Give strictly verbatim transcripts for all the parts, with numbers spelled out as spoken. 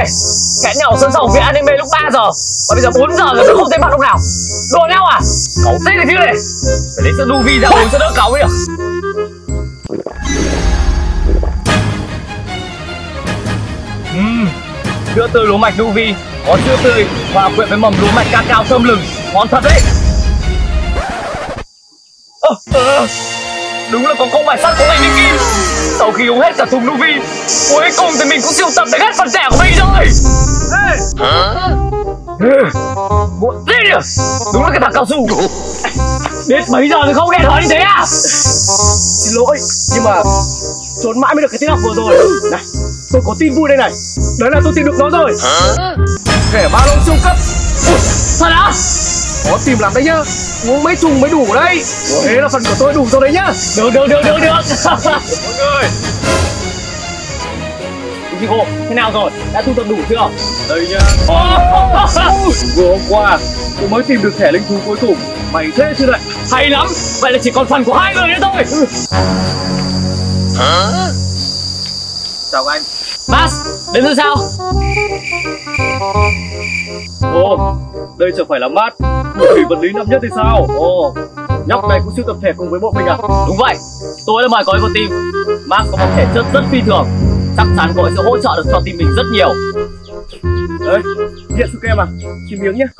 này, hẹn nhau ở sân sòng viện anime lúc ba giờ, và bây giờ bốn giờ rồi không thấy mặt lúc nào. Đùa nhau à? Cáu tên này chứ này. Phải lấy sữa Nuvi ra uống cho đỡ cáu mới được. Uhm, sữa tươi lúa mạch Nuvi, có sữa tươi hòa quyện với mầm lúa mạch cacao thơm lừng, ngon thật đấy. Ờ, ờ, đúng là có công bài sắt có ngành đinh kim. Sau khi uống hết cả thùng Nuvi, cuối cùng thì mình cũng siêu tập được hết phần rẻ của mình rồi. Ê. Muộn thế nhỉ? Đúng là cái thằng cao su. Biết mấy giờ thì không nghe nói như thế à? Xin lỗi, nhưng mà trốn mãi mới được cái tiết học vừa rồi. Này, tôi có tin vui đây này. Đấy là tôi tìm được nó rồi. Thẻ ba lô siêu cấp. Ủa, thật á? Khó tìm lắm đấy nhá. Uống mấy thùng mới đủ đấy. Thế là phần của tôi đủ rồi đấy nhá. Được, được, được, được, được. Mọi người. Ichigo, thế nào rồi? Đã thu thập đủ chưa? Đây nhá. Vừa hôm qua, tôi mới tìm được thẻ linh thú cuối cùng. Mày thế chứ lại. Hay lắm, vậy là chỉ còn phần của hai người nữa thôi. Hả? Chào anh. Max, đến từ sao? Ồ, đây chẳng phải là Matt, một thủy vật lý năm nhất thì sao? Ồ, nhóc này cũng sưu tập thẻ cùng với bọn mình à? Đúng vậy, tôi đã mời cậu ấy vào team. Max có một thể chất rất phi thường, chắc chắn cậu ấy sẽ hỗ trợ được cho team mình rất nhiều. Đấy, hiện Suke mà, chín miếng nhé.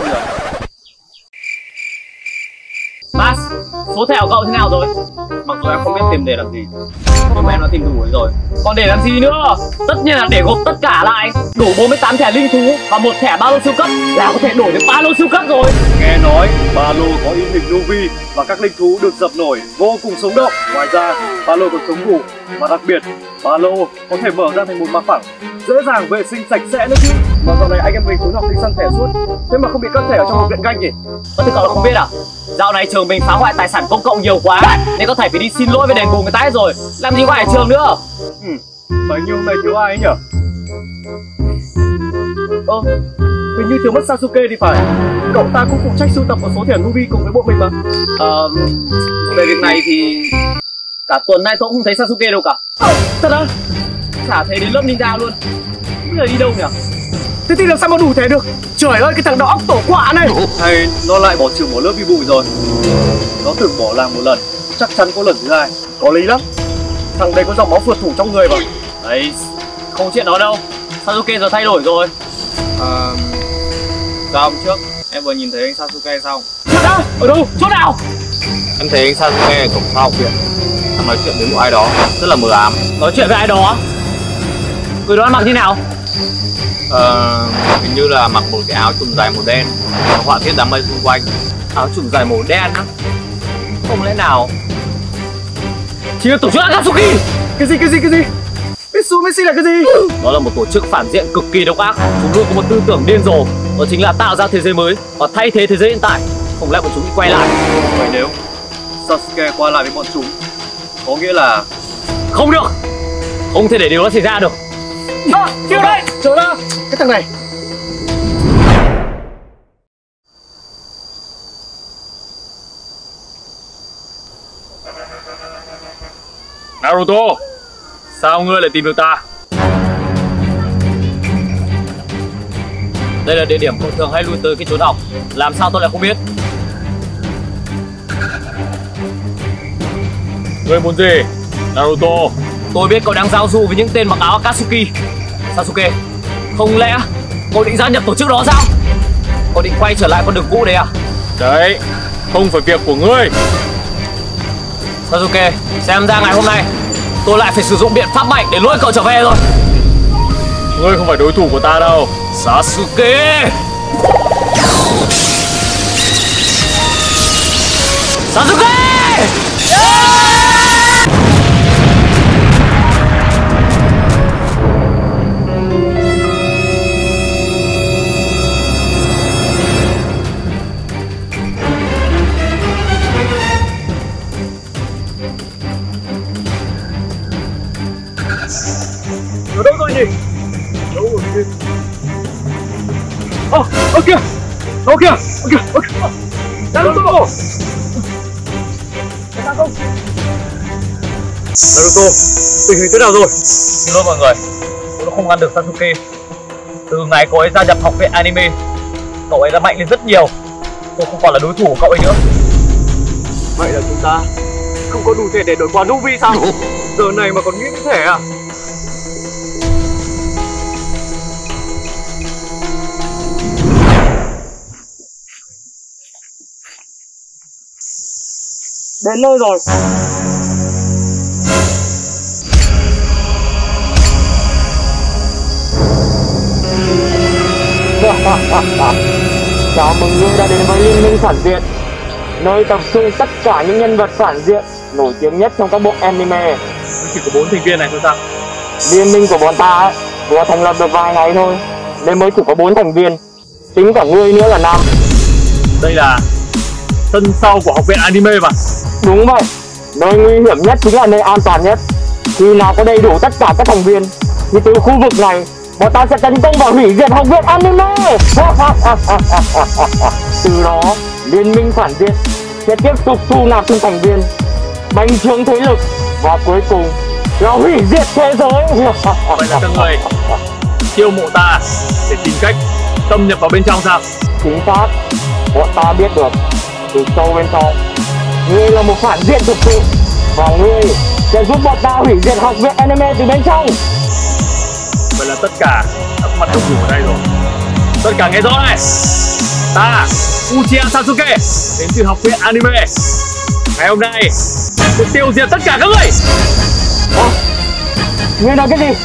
Max, số thẻ của cậu thế nào rồi? Mặc dù em không biết tìm để làm gì, nhưng mà em đã tìm đủ rồi. Còn để làm gì nữa? Tất nhiên là để gộp tất cả lại, đủ bốn mươi tám thẻ linh thú và một thẻ ba lô siêu cấp là có thể đổi được ba lô siêu cấp rồi. Nghe nói ba lô có in hình Nuvi và các linh thú được dập nổi vô cùng sống động. Ngoài ra, ba lô còn sống ngủ, và đặc biệt ba lô có thể mở ra thành một mặt phẳng, dễ dàng vệ sinh sạch sẽ nữa chứ. Mà dạo này anh em mình trốn học đi săn thẻ suốt, thế mà không bị cắt thẻ ở trong học viện ganh nhỉ? Ơ, thế cậu là không biết à? Dạo này trường mình phá hoại tài sản công cộng nhiều quá, nên có thể phải đi xin lỗi với đền bù người ta hết rồi. Làm gì có ai ở trường nữa? Ừ, phải như hôm nay thiếu ai ấy nhở? Ơ, hình như thiếu mất Sasuke thì phải. Cậu ta cũng phụ trách sưu tập một số thẻ Nuvi cùng với bọn mình mà. Ờ, về việc này thì cả tuần nay tôi cũng không thấy Sasuke đâu cả. Ờ, thật à? Chả thấy đến lớp ninja luôn. Bây giờ đi đâu nhỉ? Thế thì làm sao mà đủ thẻ được? Trời ơi, cái thằng đầu óc tổ quạ này. Hay nó lại bỏ trường bỏ lớp đi bụi rồi. Nó từng bỏ làng một lần, chắc chắn có lần thứ hai. Có lý lắm. Thằng đây có dòng máu phượt thủ trong người mà. Đấy, không chuyện đó đâu. Sasuke giờ thay đổi rồi. À, ra hôm trước em vừa nhìn thấy anh Sasuke xong. Thật á? Ở đâu? Chỗ nào? Em thấy anh Sasuke ở cổng sau học viện. Anh nói chuyện với một ai đó rất là mờ ám. Nói chuyện với ai đó? Người đó ăn mặc như nào? Ờ, hình như là mặc một cái áo trùm dài màu đen, có họa tiết đám mây xung quanh. Áo trùm dài màu đen á? Không lẽ nào chỉ là tổ chức Akatsuki? Cái gì cái gì cái gì? Mitsubishi là cái gì? Đó là một tổ chức phản diện cực kỳ độc ác. Chúng luôn có một tư tưởng điên rồ, đó chính là tạo ra thế giới mới và thay thế thế giới hiện tại. Không lẽ bọn chúng bị quay lại? Vậy nếu Sasuke qua lại với bọn chúng, có nghĩa là không được, không thể để điều đó xảy ra được. À, chưa đây, chờ đã, cái thằng này. Naruto, sao ngươi lại tìm được ta? Đây là địa điểm cậu thường hay lui tới khi trốn học. Làm sao tôi lại không biết? Ngươi muốn gì, Naruto? Tôi biết cậu đang giao du với những tên mặc áo Akatsuki. Sasuke, không lẽ cậu định gia nhập tổ chức đó sao? Cậu định quay trở lại con đường cũ đấy à? Đấy, không phải việc của ngươi. Sasuke, xem ra ngày hôm nay tôi lại phải sử dụng biện pháp mạnh để lôi cậu trở về rồi. Ngươi không phải đối thủ của ta đâu, Sasuke. Sasuke! Ở đâu rồi nhỉ? Đâu rồi nhỉ? Ồ, ơ kìa! Ơ kìa! Ơ kìa! Ơ kìa! Naruto! Naruto! Naruto, tình hình thế nào rồi? Xin lỗi mọi người, tôi đã không ngăn được Sasuke. Thực Từ ngày cậu ấy gia nhập học viện anime, cậu ấy đã mạnh lên rất nhiều. Tôi không còn là đối thủ của cậu ấy nữa. Vậy là chúng ta không có đủ thể để đối phó Nuvi sao? Giờ này mà còn nghĩ như thế à? Đến nơi rồi. Chào mừng ngươi đã đến với Liên minh phản diện, nơi tập trung tất cả những nhân vật phản diện nổi tiếng nhất trong các bộ anime. Chỉ có bốn thành viên này thôi sao? Liên minh của bọn ta ấy, vừa thành lập được vài ngày thôi nên mới chỉ có bốn thành viên, tính cả ngươi nữa là năm. Đây là sân sau của học viện anime mà. Đúng vậy, nơi nguy hiểm nhất chính là nơi an toàn nhất. Khi nào có đầy đủ tất cả các thành viên thì từ khu vực này bọn ta sẽ tấn công và hủy diệt học viện anime. Từ đó liên minh phản diện sẽ tiếp tục thu nạp thêm thành viên, bành trướng thế lực và cuối cùng là hủy diệt thế giới. Vậy là các người chiêu mộ ta để tìm cách xâm nhập vào bên trong sao? Chính xác, bọn ta biết được từ sâu bên trong ngươi là một phản diện thực sự và ngươi sẽ giúp bọn ta hủy diệt học viện anime từ bên trong. Vậy là tất cả đã có mặt đông đủ ở đây rồi. Tất cả nghe rõ này, ta Uchiha Sasuke đến từ học viện anime. Ngày hôm nay sẽ tiêu diệt tất cả các người. Ủa? Ngươi nói cái gì?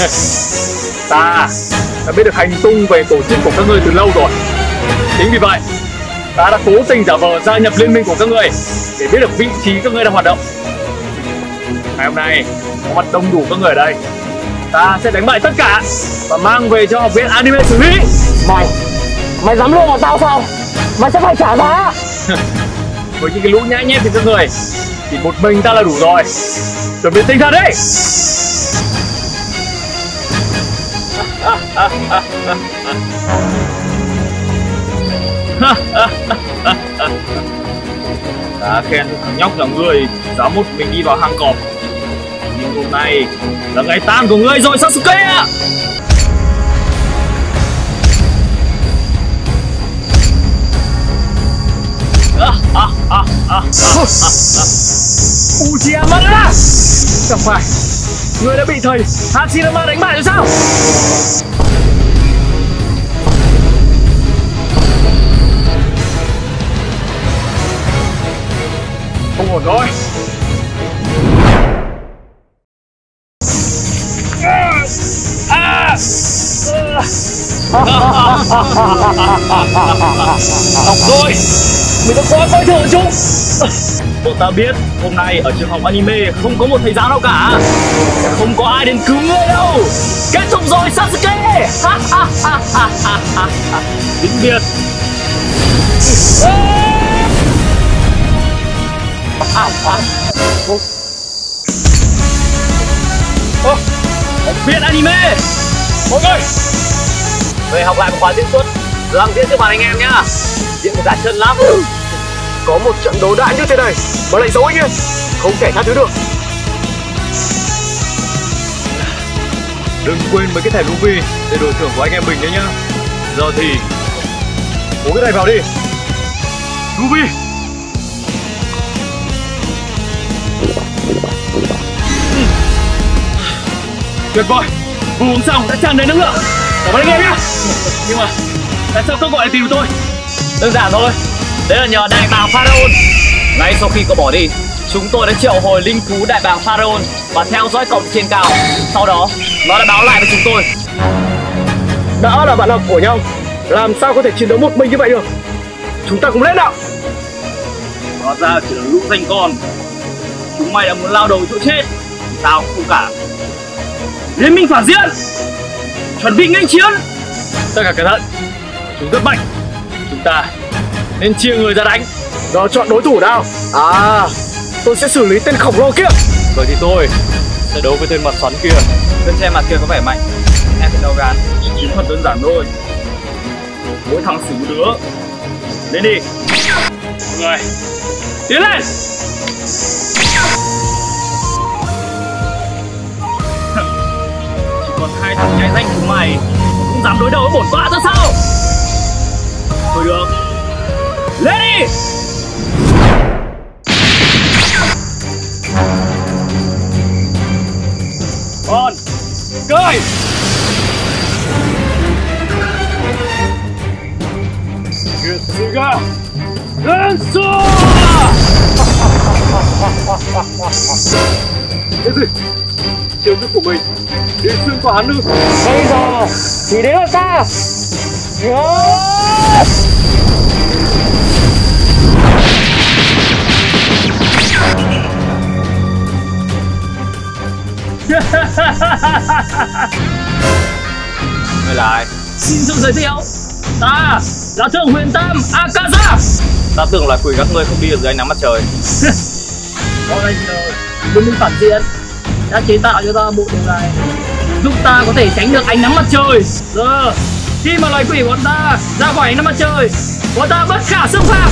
Ta đã biết được hành tung về tổ chức của các ngươi từ lâu rồi. Chính vì vậy ta đã cố tình giả vờ gia nhập liên minh của các ngươi để biết được vị trí các ngươi đang hoạt động. Ngày hôm nay có mặt đông đủ các người ở đây, ta sẽ đánh bại tất cả và mang về cho học viện anime xử lý. Mày, mày dám lừa bọn tao sao? Mày sẽ phải trả giá. Với những cái lũ nhãi nhép thì các người chỉ một mình ta là đủ rồi. Chuẩn bị tinh thần đi. Ta khen thằng nhóc là ngươi dám một mình đi vào hang cọp, nhưng hôm nay là ngày tan của ngươi rồi Sasuke ạ. Uchiha Madara, chẳng phải ngươi đã bị thầy Hashirama đánh bại rồi sao? Không ổn rồi. Học rồi, mình đã quá coi thường chúng. Bọn ta biết hôm nay ở trường học anime không có một thầy giáo nào cả, không có ai đến cứu ngươi đâu. Kết thúc rồi Sasuke. Vĩnh biệt. Ô, học viện anime. Mọi người về học lại một khóa diễn xuất, làm diễn cho bạn anh em nhá. Diễn một giải chân lắm. Có một trận đấu đã như thế này mà lại giấu anh em, không thể tha thứ được. Đừng quên mấy cái thẻ Luffy để đổi thưởng của anh em mình đấy nhá. Giờ thì bố cái này vào đi. Luffy. Tuyệt vời, vừa uống xong đã tràn đầy năng lượng. Cảm ơn anh em nhá. Nhưng mà tại sao các gọi lại tìm tôi? Đơn giản thôi, đấy là nhờ đại bàng Pharaon. Ngay sau khi cậu bỏ đi, chúng tôi đã triệu hồi linh thú đại bàng Pharaon và theo dõi cậu trên cao. Sau đó nó đã báo lại với chúng tôi. Đã là bạn học của nhau, làm sao có thể chiến đấu một mình như vậy được? Chúng ta cùng lên nào. Hóa ra chỉ là lũ danh con. Chúng mày đã muốn lao đầu chỗ chết, tao cũng không cả. Liên minh phản diện, chuẩn bị nghênh chiến. Tất cả cẩn thận, chúng rất mạnh. Chúng ta nên chia người ra đánh. Giờ chọn đối thủ nào? À, tôi sẽ xử lý tên khổng lồ kia. Vậy thì tôi sẽ đấu với tên mặt xoắn kia. Tên che mặt kia có vẻ mạnh, em phải đầu gan. Chiến thuật đơn giản thôi, mỗi thằng xử một đứa. Lên đi mọi người, tiến lên. Chỉ còn hai thằng nhái danh của mày cũng dám dám đối đầu với bổn tọa ra sao? Thôi được, lên đi! Con, cười! Getsuga Rensu! Cái gì? Chiêu thức của mình đi xuyên qua hắn ư? Bây giờ thì đến là ta. Người là ai? Xin tự giới thiệu, ta là Thượng Huyền Tam Akaza. Ta tưởng là quỷ các ngươi không đi được dưới ánh nắng mặt trời. Bọn giờ Liên minh phản diện đã chế tạo cho ta bộ điều này, giúp ta có thể tránh được ánh nắng mặt trời. Giờ khi mà loài quỷ bọn ta ra khỏi ánh nắng mặt trời, bọn ta bất khả xâm phạm.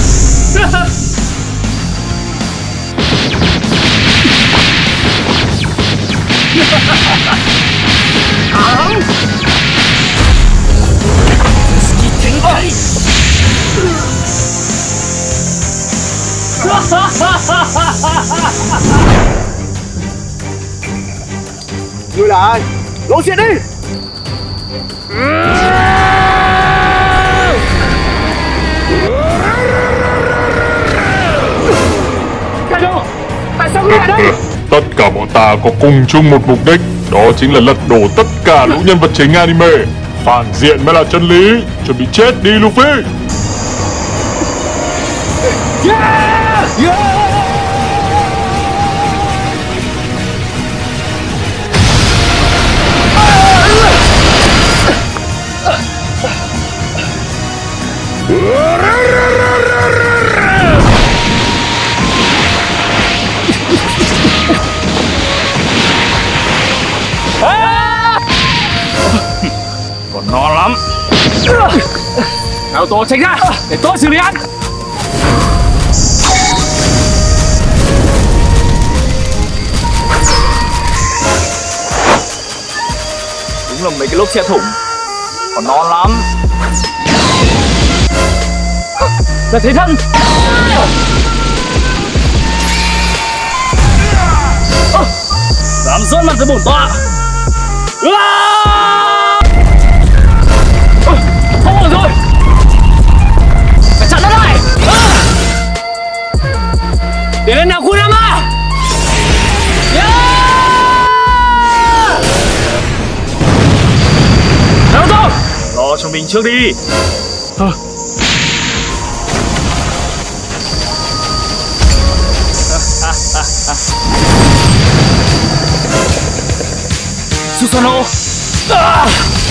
Thắng! Ngươi là ai? Lộ diện đi! Kaido, tại sao ngươi ở đây? Tất cả bọn ta có cùng chung một mục đích, đó chính là lật đổ tất cả lũ nhân vật chính anime. Phản diện mới là chân lý, chuẩn bị chết đi Luffy. Yeah! Yeah! Còn no lắm. Naruto tránh ra để tôi xử lý hắn. Đúng là mấy cái lốp xe thủng. Còn no lắm. Là thế thân. Dám dỡ mặt với bổn tọa. Không ổn rồi, phải chặn nó lại. Để lên nào Kurama. Naruto, Lo cho mình trước đi. Susanoo. À!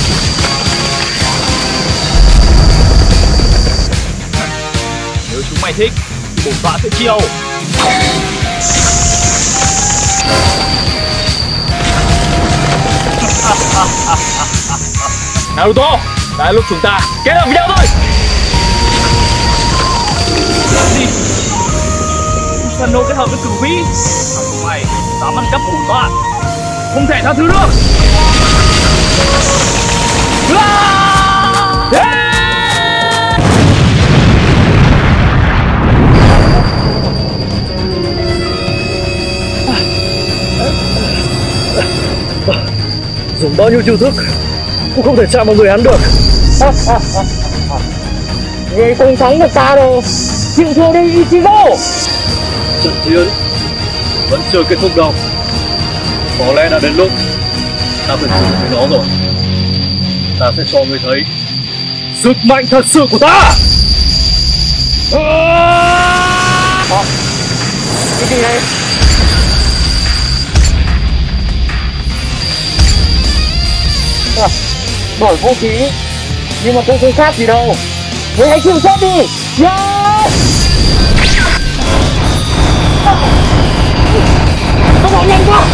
Nếu chúng mày thích thì bổn tọa sẽ chiêu. Naruto, đã lúc chúng ta kết hợp với nhau rồi. Gì? Susanoo kết hợp với Cửu Vĩ. Thằng chúng mày Dám ăn cắp bổn tọa, không thể tha thứ được. Dùng bao nhiêu chiêu thức cũng không thể chạm vào người hắn được. Người không thắng được ta đâu, chịu thua đi Ichigo. Trận chiến vẫn chưa kết thúc đâu. Có lẽ đã đến lúc ta phải thử với nó rồi. Ta sẽ cho người thấy sức mạnh thật sự của ta. À, cái gì này? À, đổi vũ khí nhưng mà cũng không khác gì đâu. Ngươi hãy chịu chết đi. Yeah! Tốc độ nhanh quá.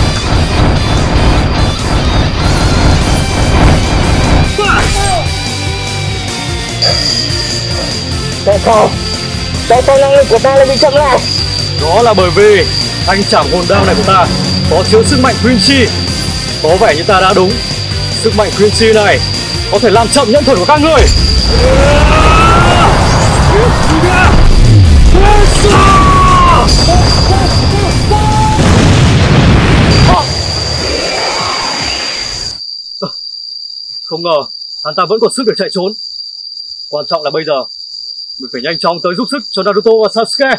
Tại sao? Tại sao năng lực của ta lại bị chậm lại? Đó là bởi vì thanh trảm hồn đao này của ta có chứa sức mạnh Quincy. Có vẻ như ta đã đúng. Sức mạnh Quincy này có thể làm chậm nhẫn thuật của các người. Không ngờ hắn ta vẫn còn sức để chạy trốn. Quan trọng là bây giờ mình phải nhanh chóng tới giúp sức cho Naruto và Sasuke.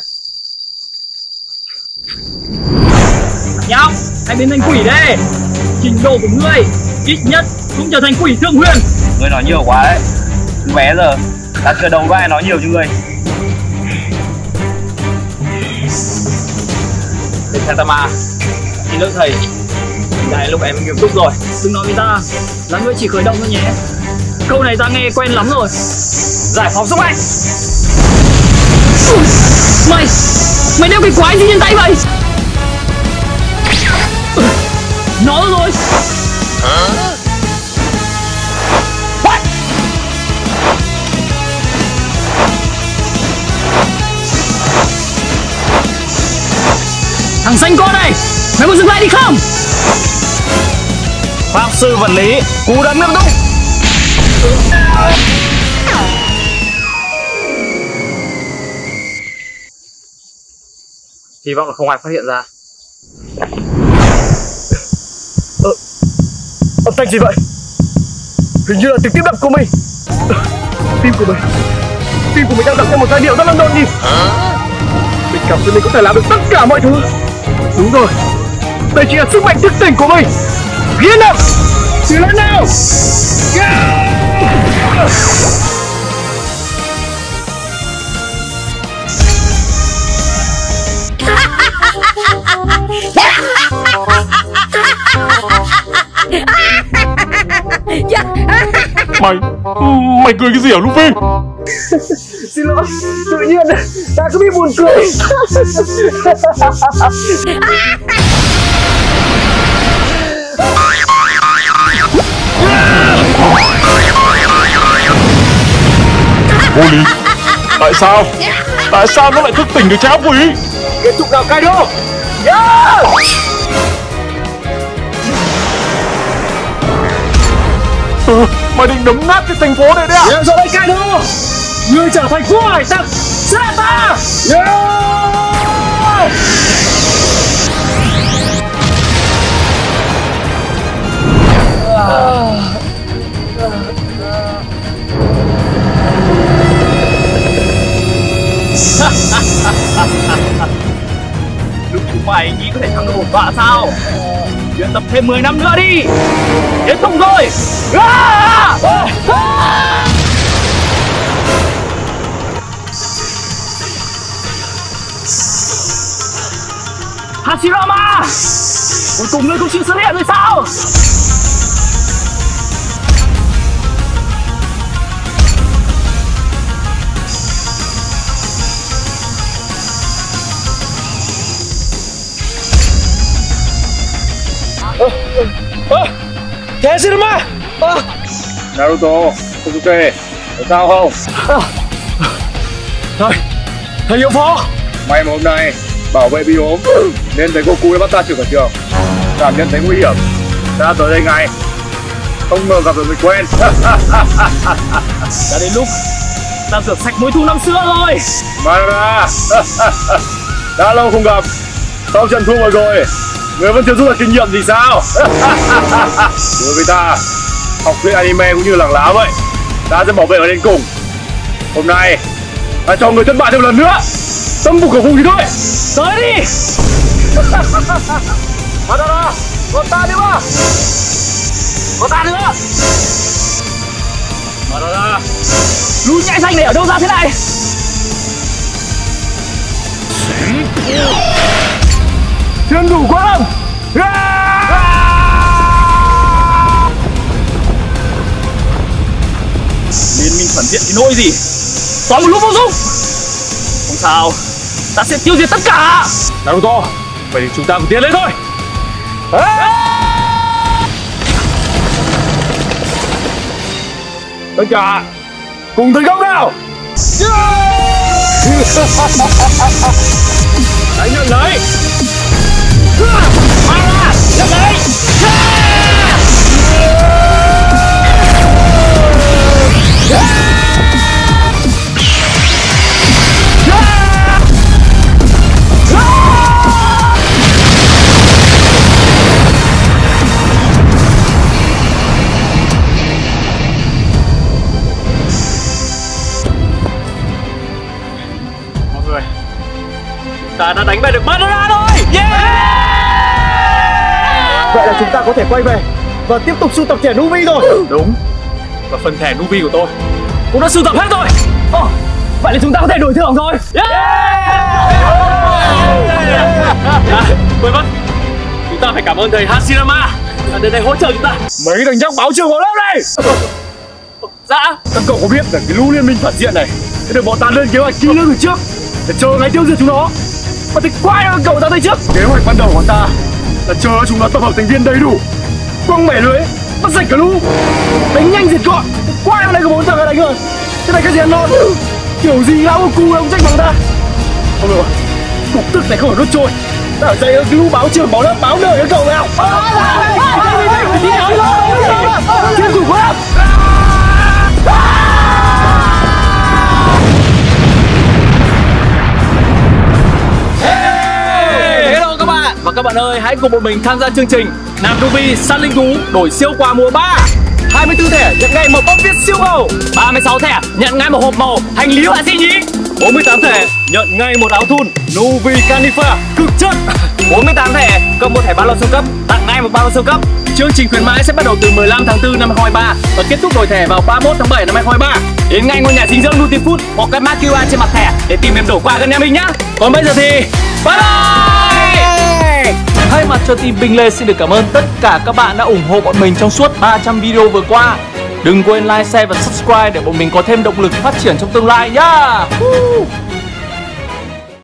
Nhau, hãy biến thành quỷ đây. Trình độ của ngươi ít nhất cũng trở thành quỷ thượng huyền. Ngươi nói nhiều quá đấy. Từ bé giờ ta chưa đâu có ai nói nhiều như ngươi. Thầy Saitama, xin lỗi thầy. Đây lúc em nghiêm túc rồi. Đừng nói với ta là ngươi chỉ khởi động thôi nhé. Câu này ta nghe quen lắm rồi. Giải phóng sức mạnh. Mày, mày đeo cái quái gì trên tay vậy? Nó rồi. Thằng xanh con này, mày muốn dừng lại đi không? Pháp sư vật lý, cú đấm nghiêm túc. Hy vọng là không ai phát hiện ra. Ờ, âm thanh gì vậy? Hình như là tiếng tim đập của mình. Tim của mình, tim của mình đang đập theo một giai điệu rất là nhộn nhịp. Mình cảm thấy mình có thể làm được tất cả mọi thứ. Đúng rồi, đây chỉ là sức mạnh thức tỉnh của mình. Biến up, thử lên nào. Mày, mày cười cái gì hả Luffy? Xin lỗi, tự nhiên ta cứ bị buồn cười. Vô lý. Tại sao? Tại sao nó lại thức tỉnh được trái óc quỷ? Kết thúc nào Kaido. Yeah! Ừ, mày định đấm nát cái thành phố này đấy à? Yeah, rồi đây Kaido, ngươi trở thành vua hải tặc Sata. Yeah! Lúc chúng mày nghĩ có thể thắng được một vạ sao? Luyện tập thêm mười năm nữa đi. Kết thúc rồi. À! À! Hashirama, cuối cùng ngươi cũng chịu xuất hiện rồi sao? Thế Hashirama. À. Naruto, Sasuke, có sao không? À. Thầy, thầy hiệu phó. May mà hôm nay bảo vệ bị ốm nên thấy Goku đã bắt ta trừ khỏi trường. Cảm nhận thấy nguy hiểm, ta tới đây ngay. Không ngờ gặp được người quen. Đã đến lúc ta rửa sạch mối thù năm xưa rồi. Madara, đã lâu không gặp. Sau trận thua vừa rồi, người vẫn chưa rút được kinh nghiệm gì sao? Đối với ta, học viện anime cũng như làng lá vậy, ta sẽ bảo vệ ở đến cùng. Hôm nay, ta cho người thất bại thêm một lần nữa. Tâm phục khẩu phục thì thôi. Tới đi. Madara, còn ta nữa mà. Có ta nữa. Madara, Lũ nhãi xanh này ở đâu ra thế này? thiên thủ quang lâm. Liên minh phản diện thì nỗi gì? Toàn một lũ vô dụng. Không sao, ta sẽ tiêu diệt tất cả. Naruto, vậy thì chúng ta cùng tiến lên thôi. Tất cả cùng tấn công nào. Hãy nhận lấy. Mara, nhận lấy. Ta đã đánh bại được Madara rồi. Yeah! Vậy là chúng ta có thể quay về và tiếp tục sưu tập thẻ Nuvi rồi. Đúng. Và phần thẻ Nuvi của tôi Cũng đã sưu tập hết rồi. Ồ, vậy là chúng ta có thể đổi thưởng rồi. Yeah! À, quên mất, chúng ta phải cảm ơn thầy Hashirama đã đến đây hỗ trợ chúng ta. Mấy thằng nhóc báo trường vào lớp này. Dạ. Các cậu có biết là cái lũ liên minh phản diện này sẽ được bọn ta lên kế hoạch kỹ lưỡng từ trước để chờ ngày tiêu diệt chúng nó. Mà thì quay các cậu ra đây trước. Kế hoạch ban đầu của ta là chờ chúng nó tập hợp thành viên đầy đủ, quăng mẻ lưới, bắt sạch cả lũ, đánh nhanh diệt gọn. Quay vào đây có bốn thằng đánh rồi. Cái này cái gì ăn non? Kiểu gì lão cu ông trách bằng ta. Không được, cục tức này không phải đốt trôi. Ta ở đây cái lũ báo trường báo lớp báo đời các cậu nào. Chưa cục quá. Hello các bạn. Và các bạn ơi, hãy cùng một mình tham gia chương trình Nam Nuvi săn linh thú đổi siêu quà mùa ba. hai mươi tư thẻ nhận ngay một bóc viết siêu màu. ba mươi sáu thẻ nhận ngay một hộp màu hành lý họa sĩ nhí. bốn mươi tám thẻ nhận ngay một áo thun Nuvi Canifa cực chất. bốn mươi tám thẻ cộng một thẻ ba lô siêu cấp tặng ngay một ba lô siêu cấp. Chương trình khuyến mãi sẽ bắt đầu từ mười lăm tháng tư năm hai không hai ba và kết thúc đổi thẻ vào ba mươi mốt tháng bảy năm hai không hai ba. Đến ngay ngôi nhà dinh dưỡng Nutifood hoặc quét mã quy rờ trên mặt thẻ để tìm điểm đổi quà gần nhà mình nhá. Còn bây giờ thì bye bye. Thay mặt cho team Binh Lê xin được cảm ơn tất cả các bạn đã ủng hộ bọn mình trong suốt ba trăm video vừa qua. Đừng quên like, share và subscribe để bọn mình có thêm động lực phát triển trong tương lai nhá.